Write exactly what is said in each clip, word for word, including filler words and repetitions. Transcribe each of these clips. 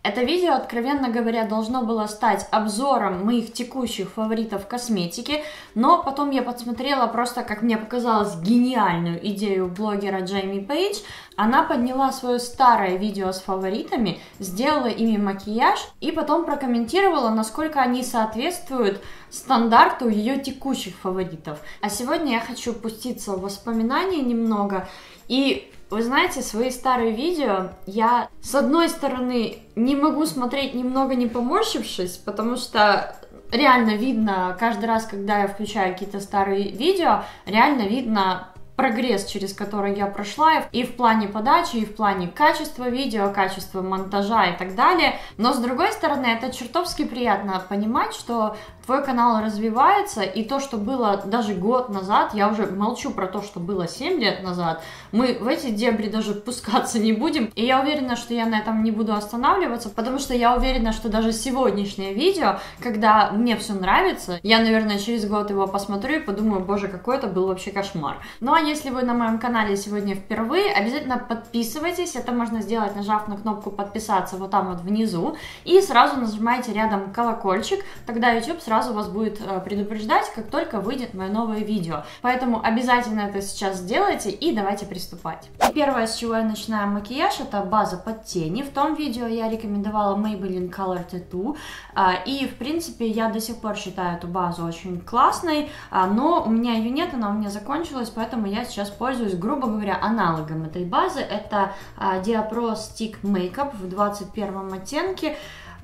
Это видео, откровенно говоря, должно было стать обзором моих текущих фаворитов косметики, но потом я подсмотрела просто, как мне показалось, гениальную идею блогера Джейми Пейдж. Она подняла свое старое видео с фаворитами, сделала ими макияж и потом прокомментировала, насколько они соответствуют стандарту ее текущих фаворитов. А сегодня я хочу пуститься в воспоминания немного и... Вы знаете, свои старые видео я, с одной стороны, не могу смотреть немного не поморщившись, потому что реально видно, каждый раз, когда я включаю какие-то старые видео, реально видно прогресс, через который я прошла, и в плане подачи, и в плане качества видео, качества монтажа и так далее. Но с другой стороны, это чертовски приятно понимать, что твой канал развивается, и то, что было даже год назад, я уже молчу про то, что было семь лет назад, мы в эти дебри даже пускаться не будем, и я уверена, что я на этом не буду останавливаться, потому что я уверена, что даже сегодняшнее видео, когда мне все нравится, я, наверное, через год его посмотрю и подумаю, боже, какой это был вообще кошмар. Ну а если вы на моем канале сегодня впервые, обязательно подписывайтесь, это можно сделать, нажав на кнопку подписаться вот там вот внизу, и сразу нажимаете рядом колокольчик, тогда YouTube сразу вас будет предупреждать, как только выйдет мое новое видео. Поэтому обязательно это сейчас сделайте и давайте приступать. И первое, с чего я начинаю макияж, это база под тени. В том видео я рекомендовала Maybelline Color Tattoo, и в принципе я до сих пор считаю эту базу очень классной, но у меня ее нет, она у меня закончилась, поэтому я сейчас пользуюсь, грубо говоря, аналогом этой базы. Это Diapro Stick Makeup в двадцать первом оттенке.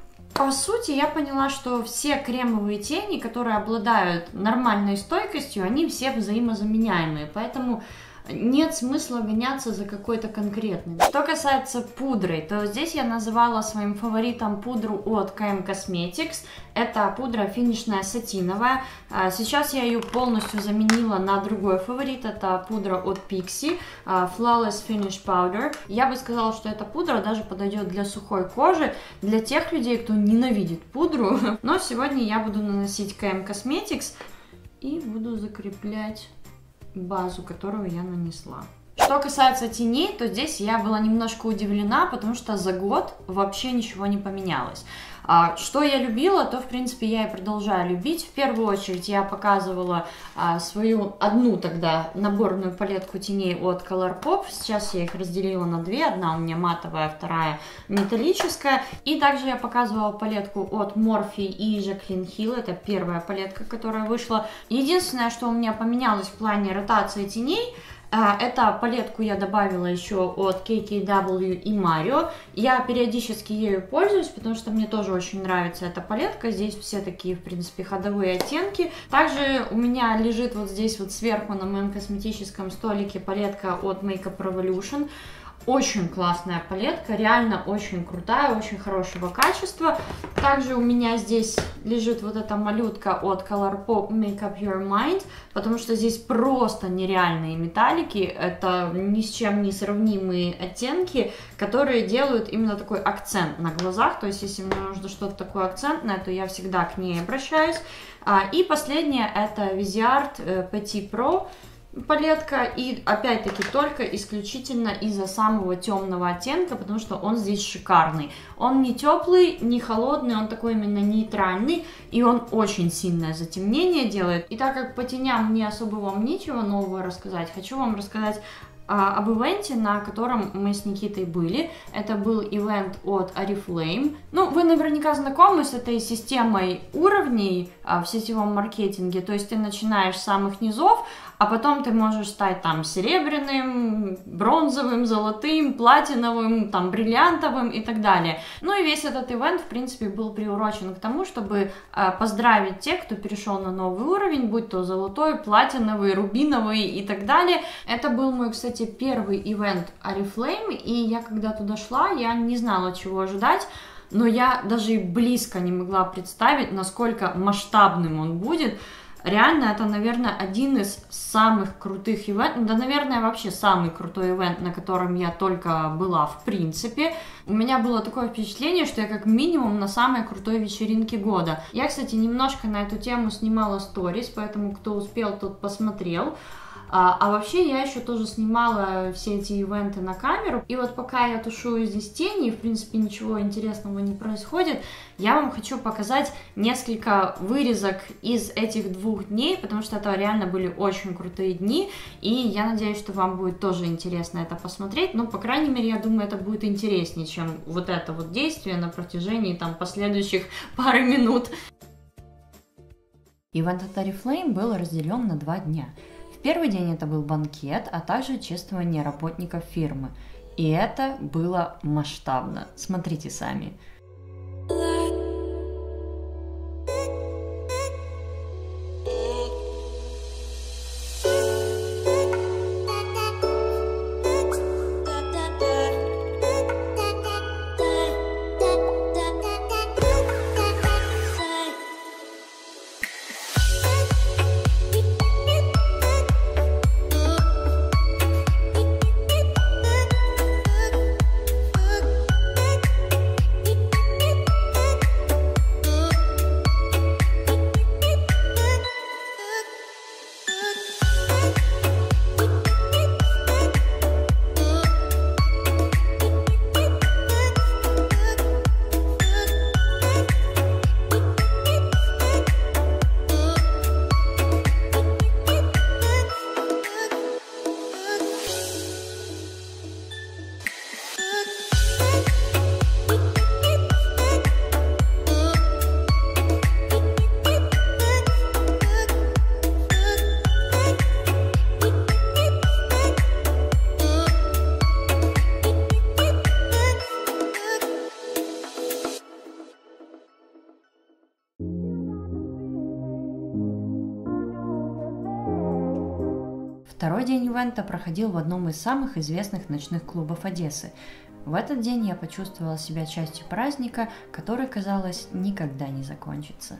По сути, я поняла, что все кремовые тени, которые обладают нормальной стойкостью, они все взаимозаменяемые, поэтому нет смысла гоняться за какой-то конкретной. Что касается пудры, то здесь я называла своим фаворитом пудру от кей эм Cosmetics. Это пудра финишная сатиновая. Сейчас я ее полностью заменила на другой фаворит. Это пудра от Pixi, Flawless Finish Powder. Я бы сказала, что эта пудра даже подойдет для сухой кожи, для тех людей, кто ненавидит пудру. Но сегодня я буду наносить кей эм Cosmetics и буду закреплять базу, которую я нанесла. Что касается теней, то здесь я была немножко удивлена, потому что за год вообще ничего не поменялось. Что я любила, то в принципе я и продолжаю любить. В первую очередь я показывала свою одну тогда наборную палетку теней от Colourpop. Сейчас я их разделила на две. Одна у меня матовая, вторая металлическая. И также я показывала палетку от Morphe и Jaclyn Hill. Это первая палетка, которая вышла. Единственное, что у меня поменялось в плане ротации теней, эту палетку я добавила еще от кей кей дабл ю и Mario. Я периодически ею пользуюсь, потому что мне тоже очень нравится эта палетка. Здесь все такие, в принципе, ходовые оттенки. Также у меня лежит вот здесь вот сверху на моем косметическом столике палетка от Makeup Revolution. Очень классная палетка, реально очень крутая, очень хорошего качества. Также у меня здесь лежит вот эта малютка от Colourpop Make Up Your Mind, потому что здесь просто нереальные металлики, это ни с чем не сравнимые оттенки, которые делают именно такой акцент на глазах. То есть если мне нужно что-то такое акцентное, то я всегда к ней обращаюсь. И последнее это Viseart Petit Pro палетка, и опять-таки только исключительно из-за самого темного оттенка, потому что он здесь шикарный. Он не теплый, не холодный, он такой именно нейтральный, и он очень сильное затемнение делает. И так как по теням мне особо вам нечего нового рассказать, хочу вам рассказать об ивенте, на котором мы с Никитой были. Это был ивент от Oriflame. Ну, вы наверняка знакомы с этой системой уровней в сетевом маркетинге. То есть ты начинаешь с самых низов, а потом ты можешь стать там серебряным, бронзовым, золотым, платиновым, там бриллиантовым и так далее. Ну и весь этот ивент, в принципе, был приурочен к тому, чтобы э, поздравить тех, кто перешел на новый уровень, будь то золотой, платиновый, рубиновый и так далее. Это был мой, кстати, первый ивент Oriflame, и я когда туда шла, я не знала, чего ожидать. Но я даже и близко не могла представить, насколько масштабным он будет. Реально, это, наверное, один из самых крутых ивентов, да, наверное, вообще самый крутой ивент, на котором я только была в принципе. У меня было такое впечатление, что я как минимум на самой крутой вечеринке года. Я, кстати, немножко на эту тему снимала сторис, поэтому кто успел, тот посмотрел. А, а вообще я еще тоже снимала все эти ивенты на камеру, и вот пока я тушую здесь тени, и в принципе ничего интересного не происходит, я вам хочу показать несколько вырезок из этих двух дней, потому что это реально были очень крутые дни, и я надеюсь, что вам будет тоже интересно это посмотреть, но, по крайней мере, я думаю, это будет интереснее, чем вот это вот действие на протяжении там последующих пары минут. Ивент от Oriflame был разделен на два дня. В первый день это был банкет, а также чествование работников фирмы. И это было масштабно. Смотрите сами. Второй день ивента проходил в одном из самых известных ночных клубов Одессы. В этот день я почувствовала себя частью праздника, который, казалось, никогда не закончится.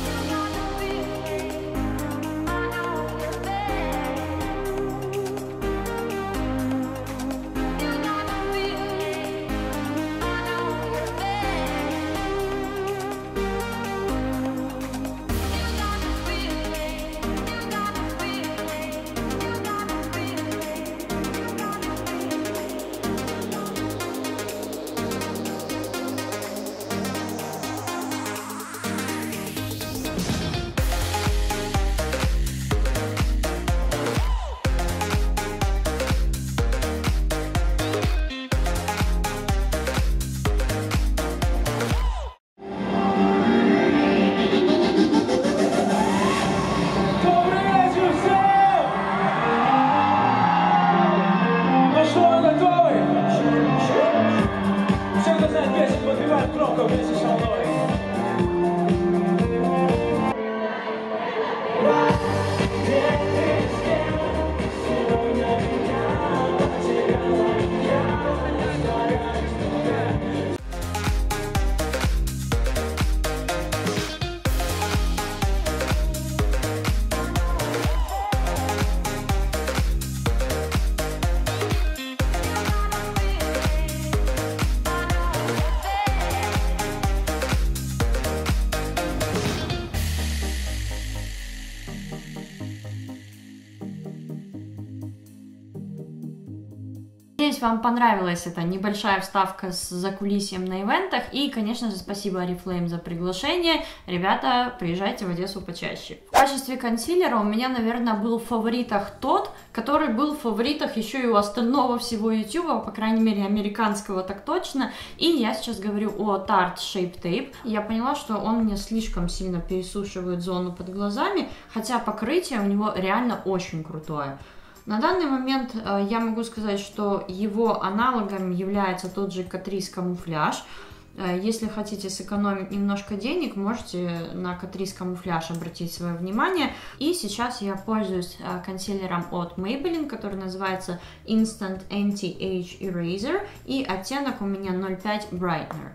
Надеюсь, вам понравилась эта небольшая вставка с закулисьем на ивентах. И, конечно же, спасибо Oriflame за приглашение. Ребята, приезжайте в Одессу почаще. В качестве консилера у меня, наверное, был в фаворитах тот, который был в фаворитах еще и у остального всего YouTube, по крайней мере, американского так точно. И я сейчас говорю о Tarte Shape Tape. Я поняла, что он мне слишком сильно пересушивает зону под глазами, хотя покрытие у него реально очень крутое. На данный момент э, я могу сказать, что его аналогом является тот же Catrice Camouflage. Э, если хотите сэкономить немножко денег, можете на Catrice Camouflage обратить свое внимание. И сейчас я пользуюсь э, консилером от Maybelline, который называется Instant Anti-Age Eraser, и оттенок у меня ноль пять Brightener.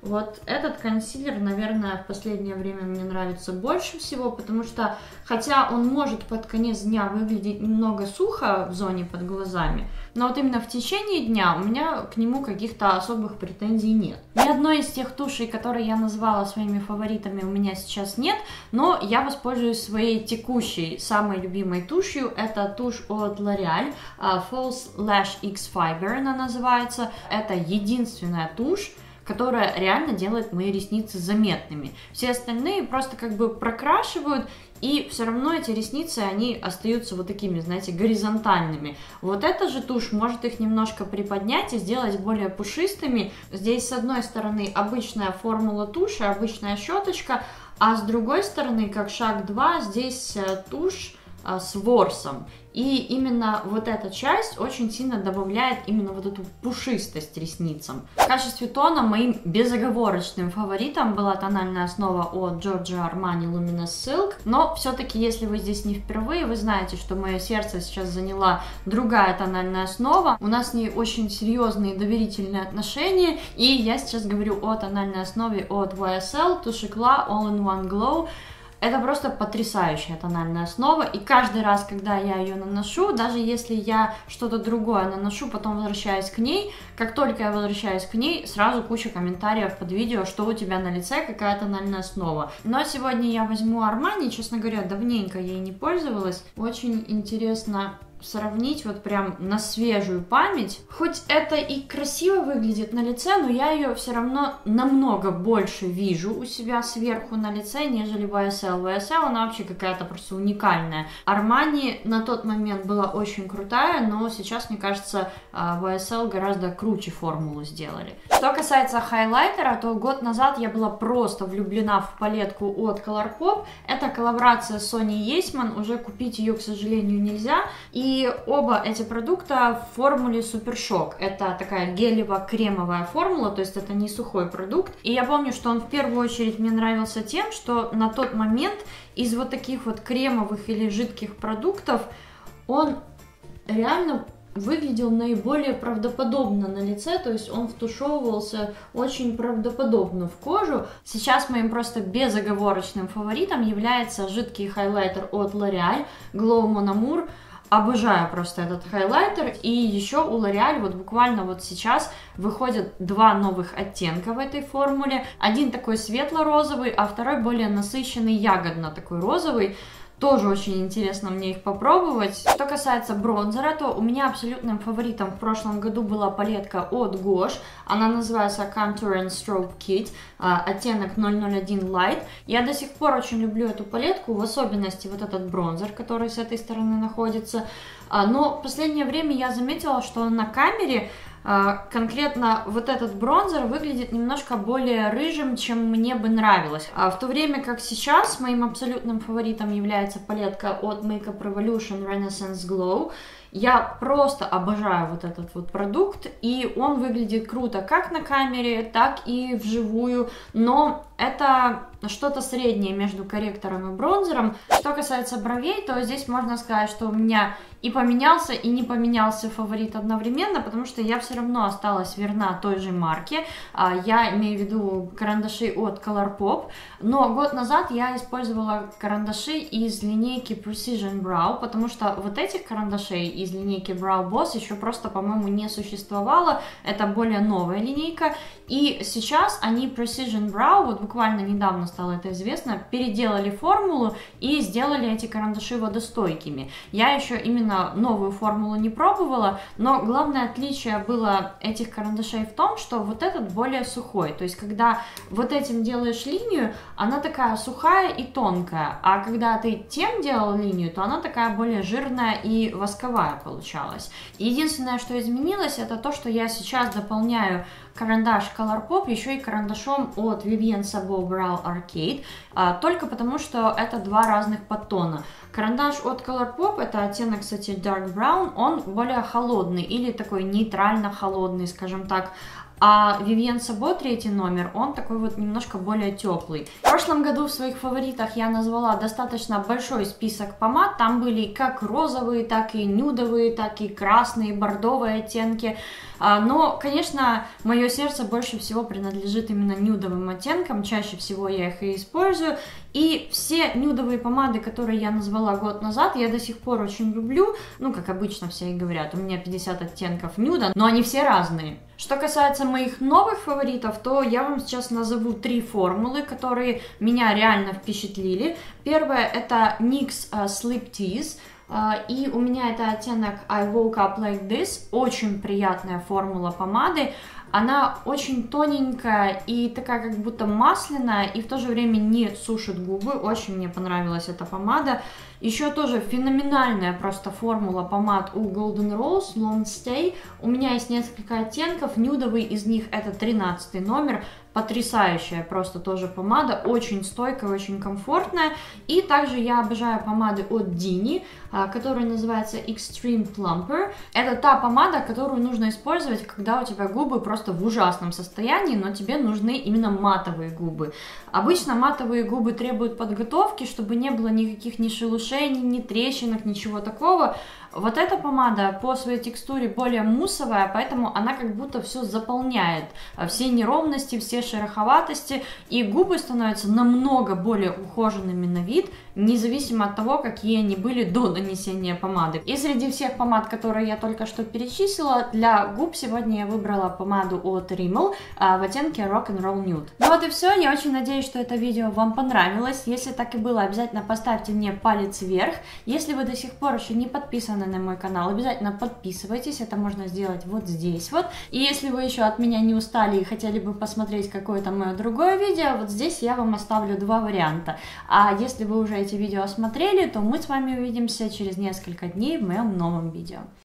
Вот этот консилер, наверное, в последнее время мне нравится больше всего, потому что, хотя он может под конец дня выглядеть немного сухо в зоне под глазами, но вот именно в течение дня у меня к нему каких-то особых претензий нет. Ни одной из тех тушей, которые я назвала своими фаворитами, у меня сейчас нет, но я воспользуюсь своей текущей, самой любимой тушью. Это тушь от L'Oreal, False Lash X Fiber она называется. Это единственная тушь, которая реально делает мои ресницы заметными. Все остальные просто как бы прокрашивают, и все равно эти ресницы, они остаются вот такими, знаете, горизонтальными. Вот эта же тушь может их немножко приподнять и сделать более пушистыми. Здесь с одной стороны обычная формула туши, обычная щеточка, а с другой стороны, как шаг два, здесь тушь с ворсом. И именно вот эта часть очень сильно добавляет именно вот эту пушистость ресницам. В качестве тона моим безоговорочным фаворитом была тональная основа от Giorgio Armani Luminous Silk. Но все-таки, если вы здесь не впервые, вы знаете, что мое сердце сейчас заняла другая тональная основа. У нас с ней очень серьезные доверительные отношения. И я сейчас говорю о тональной основе от уай эс эл Touche Éclat All-in-One Glow. Это просто потрясающая тональная основа, и каждый раз, когда я ее наношу, даже если я что-то другое наношу, потом возвращаюсь к ней, как только я возвращаюсь к ней, сразу куча комментариев под видео, что у тебя на лице, какая тональная основа. Но сегодня я возьму Armani, честно говоря, давненько ей не пользовалась. Очень интересно сравнить вот прям на свежую память. Хоть это и красиво выглядит на лице, но я ее все равно намного больше вижу у себя сверху на лице, нежели уай эс эл. уай эс эл она вообще какая-то просто уникальная. Armani на тот момент была очень крутая, но сейчас, мне кажется, уай эс эл гораздо круче формулу сделали. Что касается хайлайтера, то год назад я была просто влюблена в палетку от Colourpop. Это коллаборация с Сони Есьман, уже купить ее, к сожалению, нельзя. И И оба эти продукта в формуле Super Shock. Это такая гелево-кремовая формула, то есть это не сухой продукт. И я помню, что он в первую очередь мне нравился тем, что на тот момент из вот таких вот кремовых или жидких продуктов он реально выглядел наиболее правдоподобно на лице, то есть он втушевывался очень правдоподобно в кожу. Сейчас моим просто безоговорочным фаворитом является жидкий хайлайтер от L'Oreal Glow Mon Amour. Обожаю просто этот хайлайтер. И еще у L'Oreal вот буквально вот сейчас выходят два новых оттенка в этой формуле. Один такой светло-розовый, а второй более насыщенный ягодно такой розовый. Тоже очень интересно мне их попробовать. Что касается бронзера, то у меня абсолютным фаворитом в прошлом году была палетка от Gosh. Она называется Contour and Stroke Kit, оттенок ноль ноль один Light. Я до сих пор очень люблю эту палетку, в особенности вот этот бронзер, который с этой стороны находится. Но в последнее время я заметила, что на камере конкретно вот этот бронзер выглядит немножко более рыжим, чем мне бы нравилось. А в то время как сейчас моим абсолютным фаворитом является палетка от Makeup Revolution Renaissance Glow. Я просто обожаю вот этот вот продукт, и он выглядит круто как на камере, так и вживую, но это что-то среднее между корректором и бронзером. Что касается бровей, то здесь можно сказать, что у меня и поменялся, и не поменялся фаворит одновременно, потому что я все равно осталась верна той же марке. Я имею в виду карандаши от Colourpop, но год назад я использовала карандаши из линейки Precision Brow, потому что вот этих карандашей из линейки Brow Boss еще просто, по-моему, не существовало. Это более новая линейка, и сейчас они Precision Brow, вот буквально недавно стало это известно, переделали формулу и сделали эти карандаши водостойкими. Я еще именно новую формулу не пробовала, но главное отличие было этих карандашей в том, что вот этот более сухой, то есть когда вот этим делаешь линию, она такая сухая и тонкая, а когда ты тем делал линию, то она такая более жирная и восковая получалась. Единственное, что изменилось, это то, что я сейчас дополняю карандаш Colourpop еще и карандашом от Vivienne Sabo Brow Arcade, а, только потому, что это два разных подтона. Карандаш от Colourpop, это оттенок, кстати, Dark Brown, он более холодный или такой нейтрально холодный, скажем так. А Vivienne Sabo третий номер, он такой вот немножко более теплый. В прошлом году в своих фаворитах я назвала достаточно большой список помад. Там были как розовые, так и нюдовые, так и красные, бордовые оттенки. Но, конечно, мое сердце больше всего принадлежит именно нюдовым оттенкам. Чаще всего я их и использую. И все нюдовые помады, которые я назвала год назад, я до сих пор очень люблю. Ну, как обычно все и говорят, у меня пятьдесят оттенков нюда, но они все разные. Что касается моих новых фаворитов, то я вам сейчас назову три формулы, которые меня реально впечатлили. Первое — это никс uh, Sleep Tease. Uh, и у меня это оттенок I Woke Up Like This. Очень приятная формула помады. Она очень тоненькая и такая как будто масляная, и в то же время не сушит губы. Очень мне понравилась эта помада. Еще тоже феноменальная просто формула помад у Golden Rose Long Stay. У меня есть несколько оттенков. Нюдовый из них это тринадцатый номер. Потрясающая просто тоже помада, очень стойкая, очень комфортная. И также я обожаю помады от Dini, которая называется Extreme Plumper. Это та помада, которую нужно использовать, когда у тебя губы просто в ужасном состоянии, но тебе нужны именно матовые губы. Обычно матовые губы требуют подготовки, чтобы не было никаких ни шелушений, ни трещинок, ничего такого. Вот эта помада по своей текстуре более муссовая, поэтому она как будто все заполняет, все неровности, все шероховатости, и губы становятся намного более ухоженными на вид, независимо от того, какие они были до нанесения помады. И среди всех помад, которые я только что перечислила, для губ сегодня я выбрала помаду от Rimmel в оттенке Rock'n'Roll Nude. Ну вот и все, я очень надеюсь, что это видео вам понравилось. Если так и было, обязательно поставьте мне палец вверх. Если вы до сих пор еще не подписаны на мой канал, обязательно подписывайтесь, это можно сделать вот здесь вот. И если вы еще от меня не устали и хотели бы посмотреть какое-то мое другое видео, вот здесь я вам оставлю два варианта. А если вы уже эти видео осмотрели, то мы с вами увидимся через несколько дней в моем новом видео.